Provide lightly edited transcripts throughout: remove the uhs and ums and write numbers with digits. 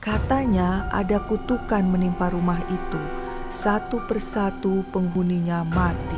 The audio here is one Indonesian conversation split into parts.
Katanya ada kutukan menimpa rumah itu. Satu persatu penghuninya mati.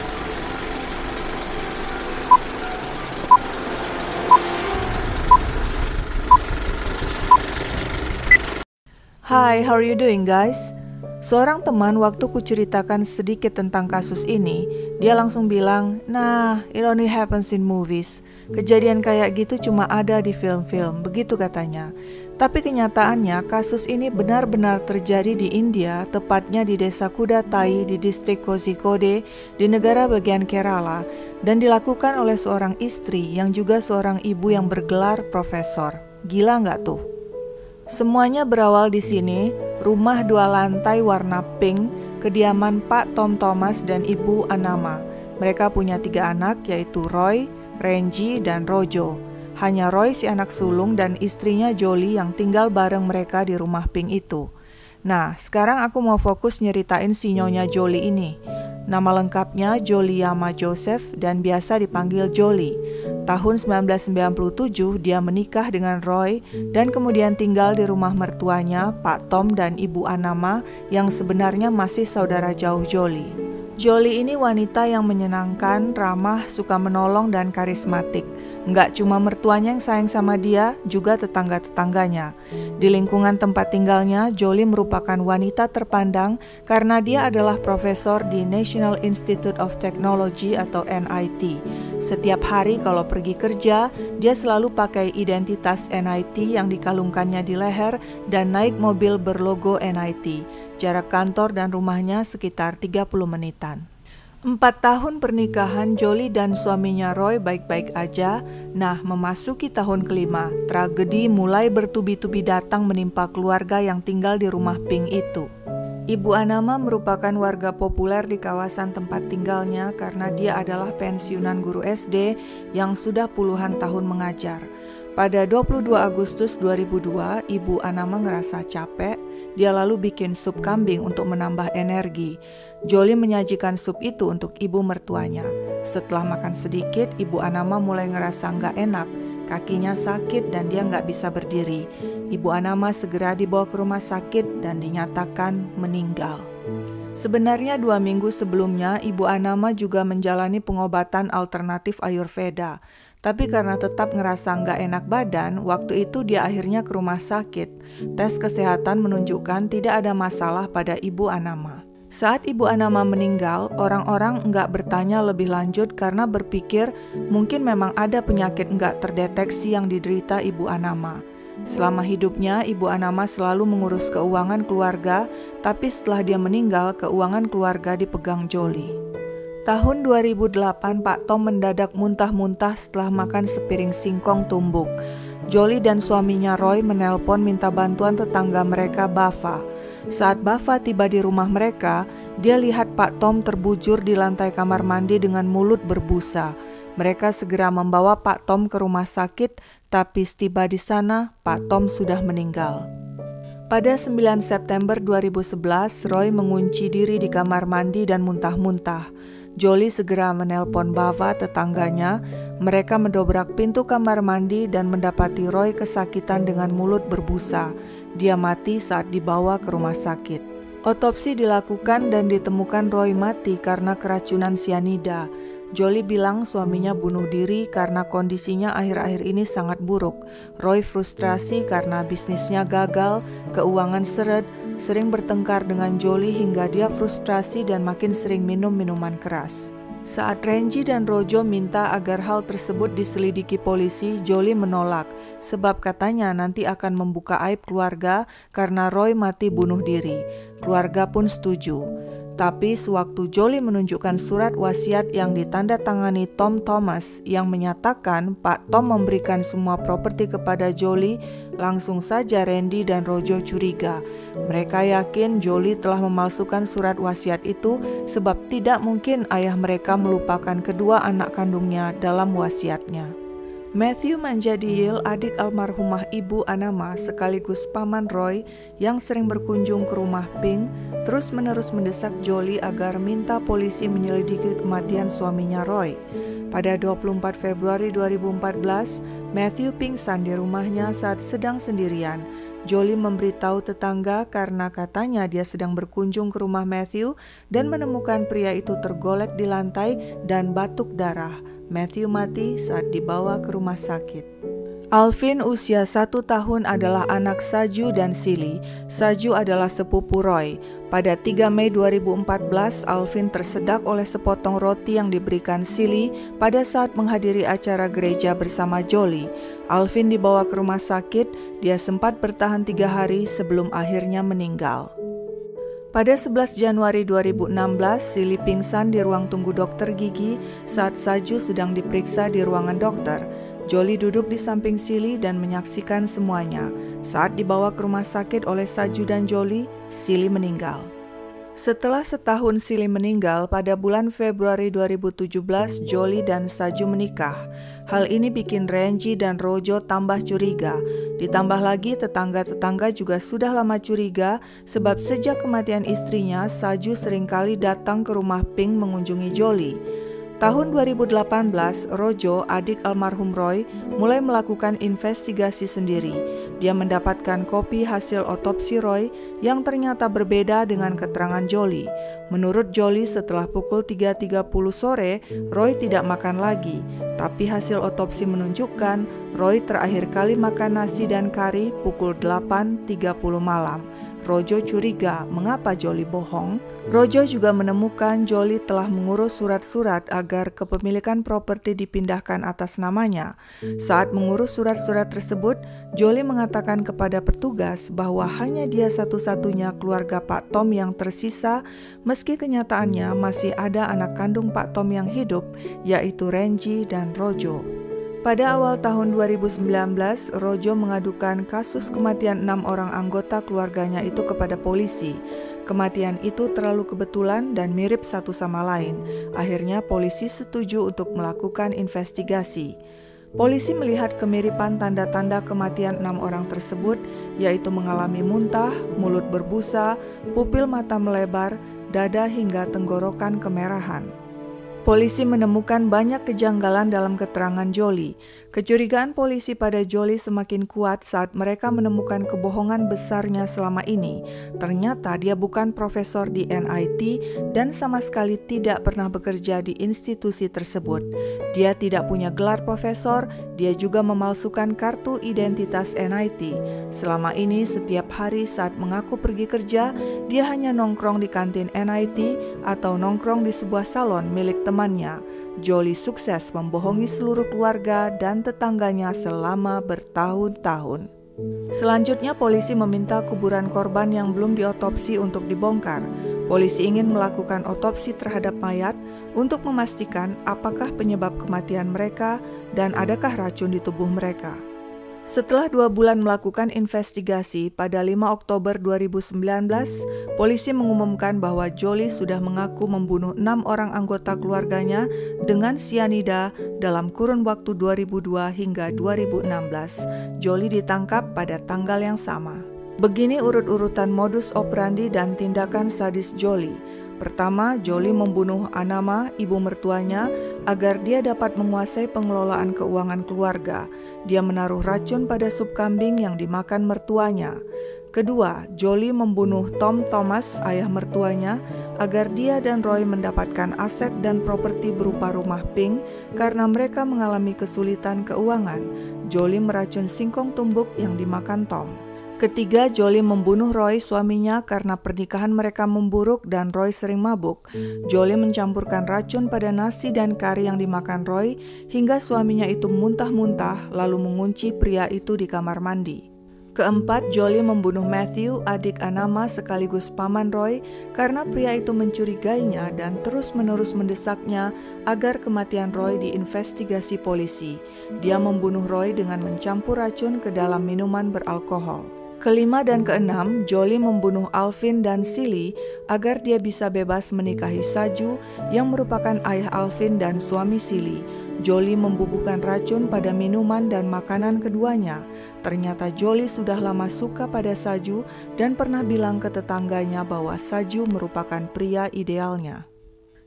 Hi, how are you doing guys? Seorang teman waktu kuceritakan sedikit tentang kasus ini, dia langsung bilang, "Nah, it only happens in movies. Kejadian kayak gitu cuma ada di film-film," begitu katanya. Tapi kenyataannya kasus ini benar-benar terjadi di India, tepatnya di desa Kudatai di distrik Kozhikode di negara bagian Kerala, dan dilakukan oleh seorang istri yang juga seorang ibu yang bergelar profesor. Gila nggak tuh? Semuanya berawal di sini, rumah 2 lantai warna pink, kediaman Pak Tom Thomas dan Ibu Anama. Mereka punya 3 anak yaitu Roy, Renji, dan Rojo. Hanya Roy si anak sulung dan istrinya Jolie yang tinggal bareng mereka di rumah pink itu. Nah, sekarang aku mau fokus nyeritain si Nyonya Jolie ini. Nama lengkapnya Joliama Joseph dan biasa dipanggil Jolie. Tahun 1997 dia menikah dengan Roy dan kemudian tinggal di rumah mertuanya Pak Tom dan Ibu Anama yang sebenarnya masih saudara jauh Jolie. Jolie ini wanita yang menyenangkan, ramah, suka menolong, dan karismatik. Nggak cuma mertuanya yang sayang sama dia, juga tetangga-tetangganya. Di lingkungan tempat tinggalnya, Jolie merupakan wanita terpandang karena dia adalah profesor di National Institute of Technology atau NIT. Setiap hari kalau pergi kerja, dia selalu pakai identitas NIT yang dikalungkannya di leher dan naik mobil berlogo NIT. Jarak kantor dan rumahnya sekitar 30 menitan. 4 tahun pernikahan Jolie dan suaminya Roy baik-baik aja. Nah, memasuki tahun kelima, tragedi mulai bertubi-tubi datang menimpa keluarga yang tinggal di rumah pink itu. Ibu Anama merupakan warga populer di kawasan tempat tinggalnya karena dia adalah pensiunan guru SD yang sudah puluhan tahun mengajar. Pada 22 Agustus 2002, Ibu Anama ngerasa capek, dia lalu bikin sup kambing untuk menambah energi. Jolie menyajikan sup itu untuk ibu mertuanya. Setelah makan sedikit, Ibu Anama mulai ngerasa nggak enak, kakinya sakit dan dia nggak bisa berdiri. Ibu Anama segera dibawa ke rumah sakit dan dinyatakan meninggal. Sebenarnya 2 minggu sebelumnya, Ibu Anama juga menjalani pengobatan alternatif Ayurveda. Tapi karena tetap ngerasa nggak enak badan, waktu itu dia akhirnya ke rumah sakit. Tes kesehatan menunjukkan tidak ada masalah pada Ibu Anama. Saat Ibu Anama meninggal, orang-orang nggak bertanya lebih lanjut karena berpikir mungkin memang ada penyakit nggak terdeteksi yang diderita Ibu Anama. Selama hidupnya, Ibu Anama selalu mengurus keuangan keluarga, tapi setelah dia meninggal, keuangan keluarga dipegang Jolie. Tahun 2008, Pak Tom mendadak muntah-muntah setelah makan sepiring singkong tumbuk. Jolie dan suaminya Roy menelpon minta bantuan tetangga mereka, Bava. Saat Bava tiba di rumah mereka, dia lihat Pak Tom terbujur di lantai kamar mandi dengan mulut berbusa. Mereka segera membawa Pak Tom ke rumah sakit, tapi setiba di sana, Pak Tom sudah meninggal. Pada 9 September 2011, Roy mengunci diri di kamar mandi dan muntah-muntah. Jolie segera menelpon Bava, tetangganya. Mereka mendobrak pintu kamar mandi dan mendapati Roy kesakitan dengan mulut berbusa. Dia mati saat dibawa ke rumah sakit. Otopsi dilakukan dan ditemukan Roy mati karena keracunan sianida. Jolie bilang suaminya bunuh diri karena kondisinya akhir-akhir ini sangat buruk. Roy frustrasi karena bisnisnya gagal, keuangan seret, sering bertengkar dengan Jolie hingga dia frustrasi dan makin sering minum minuman keras. Saat Renji dan Rojo minta agar hal tersebut diselidiki polisi, Jolie menolak sebab katanya nanti akan membuka aib keluarga karena Roy mati bunuh diri. Keluarga pun setuju. Tapi sewaktu Jolie menunjukkan surat wasiat yang ditandatangani Tom Thomas yang menyatakan Pak Tom memberikan semua properti kepada Jolie, langsung saja Randy dan Rojo curiga. Mereka yakin Jolie telah memalsukan surat wasiat itu sebab tidak mungkin ayah mereka melupakan kedua anak kandungnya dalam wasiatnya. Matthew Manjadiyil, adik almarhumah Ibu Anama sekaligus paman Roy yang sering berkunjung ke rumah Pink, terus-menerus mendesak Jolie agar minta polisi menyelidiki kematian suaminya Roy. Pada 24 Februari 2014, Matthew pingsan di rumahnya saat sedang sendirian. Jolie memberitahu tetangga karena katanya dia sedang berkunjung ke rumah Matthew dan menemukan pria itu tergolek di lantai dan batuk darah. Matthew mati saat dibawa ke rumah sakit. Alvin usia 1 tahun adalah anak Saju dan Silly. Saju adalah sepupu Roy. Pada 3 Mei 2014, Alvin tersedak oleh sepotong roti yang diberikan Silly pada saat menghadiri acara gereja bersama Jolie. Alvin dibawa ke rumah sakit, dia sempat bertahan 3 hari sebelum akhirnya meninggal. Pada 11 Januari 2016, Silly pingsan di ruang tunggu dokter gigi saat Saju sedang diperiksa di ruangan dokter. Jolie duduk di samping Silly dan menyaksikan semuanya. Saat dibawa ke rumah sakit oleh Saju dan Jolie, Silly meninggal. Setelah setahun Silly meninggal, pada bulan Februari 2017, Jolie dan Saju menikah. Hal ini bikin Renji dan Rojo tambah curiga. Ditambah lagi tetangga-tetangga juga sudah lama curiga sebab sejak kematian istrinya, Saju seringkali datang ke rumah Pink mengunjungi Jolie. Tahun 2018, Rojo, adik almarhum Roy, mulai melakukan investigasi sendiri. Dia mendapatkan kopi hasil otopsi Roy yang ternyata berbeda dengan keterangan Jolie. Menurut Jolie, setelah pukul 3.30 sore, Roy tidak makan lagi. Tapi hasil otopsi menunjukkan Roy terakhir kali makan nasi dan kari pukul 8.30 malam. Rojo curiga mengapa Jolie bohong. Rojo juga menemukan Jolie telah mengurus surat-surat agar kepemilikan properti dipindahkan atas namanya. Saat mengurus surat-surat tersebut, Jolie mengatakan kepada petugas bahwa hanya dia satu-satunya keluarga Pak Tom yang tersisa, meski kenyataannya masih ada anak kandung Pak Tom yang hidup, yaitu Renji dan Rojo. Pada awal tahun 2019, Rojo mengadukan kasus kematian 6 orang anggota keluarganya itu kepada polisi. Kematian itu terlalu kebetulan dan mirip satu sama lain. Akhirnya polisi setuju untuk melakukan investigasi. Polisi melihat kemiripan tanda-tanda kematian 6 orang tersebut, yaitu mengalami muntah, mulut berbusa, pupil mata melebar, dada hingga tenggorokan kemerahan. Polisi menemukan banyak kejanggalan dalam keterangan Jolie. Kecurigaan polisi pada Jolie semakin kuat saat mereka menemukan kebohongan besarnya selama ini. Ternyata dia bukan profesor di NIT dan sama sekali tidak pernah bekerja di institusi tersebut. Dia tidak punya gelar profesor, dia juga memalsukan kartu identitas NIT. Selama ini setiap hari saat mengaku pergi kerja, dia hanya nongkrong di kantin NIT atau nongkrong di sebuah salon milik temannya. Jolie sukses membohongi seluruh keluarga dan tetangganya selama bertahun-tahun. Selanjutnya polisi meminta kuburan korban yang belum diotopsi untuk dibongkar. Polisi ingin melakukan otopsi terhadap mayat untuk memastikan apakah penyebab kematian mereka dan adakah racun di tubuh mereka. Setelah 2 bulan melakukan investigasi, pada 5 Oktober 2019, polisi mengumumkan bahwa Jolie sudah mengaku membunuh 6 orang anggota keluarganya dengan sianida dalam kurun waktu 2002 hingga 2016. Jolie ditangkap pada tanggal yang sama. Begini urut-urutan modus operandi dan tindakan sadis Jolie. Pertama, Jolie membunuh Anama, ibu mertuanya, agar dia dapat menguasai pengelolaan keuangan keluarga. Dia menaruh racun pada sup kambing yang dimakan mertuanya. Kedua, Jolie membunuh Tom Thomas, ayah mertuanya, agar dia dan Roy mendapatkan aset dan properti berupa rumah Pink karena mereka mengalami kesulitan keuangan. Jolie meracun singkong tumbuk yang dimakan Tom. Ketiga, Jolie membunuh Roy, suaminya, karena pernikahan mereka memburuk dan Roy sering mabuk. Jolie mencampurkan racun pada nasi dan kari yang dimakan Roy hingga suaminya itu muntah-muntah lalu mengunci pria itu di kamar mandi. Keempat, Jolie membunuh Matthew, adik Anama sekaligus paman Roy, karena pria itu mencurigainya dan terus-menerus mendesaknya agar kematian Roy diinvestigasi polisi. Dia membunuh Roy dengan mencampur racun ke dalam minuman beralkohol. Kelima dan keenam, Jolie membunuh Alvin dan Silly agar dia bisa bebas menikahi Saju yang merupakan ayah Alvin dan suami Silly. Jolie membubuhkan racun pada minuman dan makanan keduanya. Ternyata Jolie sudah lama suka pada Saju dan pernah bilang ke tetangganya bahwa Saju merupakan pria idealnya.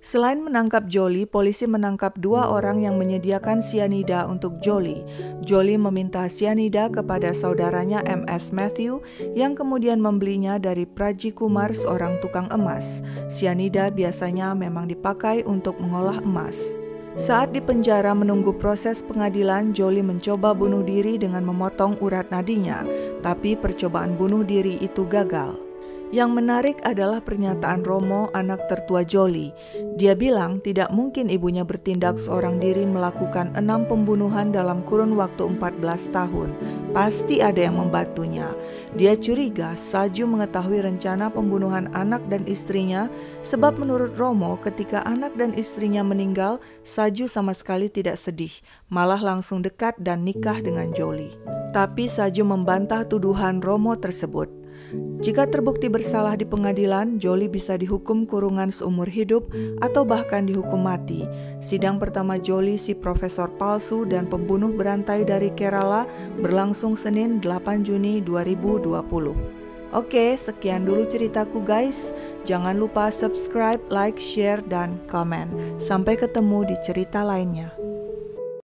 Selain menangkap Jolie, polisi menangkap 2 orang yang menyediakan sianida untuk Jolie. Jolie meminta sianida kepada saudaranya MS Matthew yang kemudian membelinya dari Praji Kumar, seorang tukang emas. Sianida biasanya memang dipakai untuk mengolah emas. Saat di penjara menunggu proses pengadilan, Jolie mencoba bunuh diri dengan memotong urat nadinya, tapi percobaan bunuh diri itu gagal. Yang menarik adalah pernyataan Romo, anak tertua Jolie. Dia bilang tidak mungkin ibunya bertindak seorang diri melakukan 6 pembunuhan dalam kurun waktu 14 tahun. Pasti ada yang membantunya. Dia curiga Saju mengetahui rencana pembunuhan anak dan istrinya, sebab menurut Romo ketika anak dan istrinya meninggal, Saju sama sekali tidak sedih, malah langsung dekat dan nikah dengan Jolie. Tapi Saju membantah tuduhan Romo tersebut. Jika terbukti bersalah di pengadilan, Jolie bisa dihukum kurungan seumur hidup atau bahkan dihukum mati. Sidang pertama Jolie, si profesor palsu dan pembunuh berantai dari Kerala, berlangsung Senin 8 Juni 2020. Oke, sekian dulu ceritaku guys. Jangan lupa subscribe, like, share, dan komen. Sampai ketemu di cerita lainnya.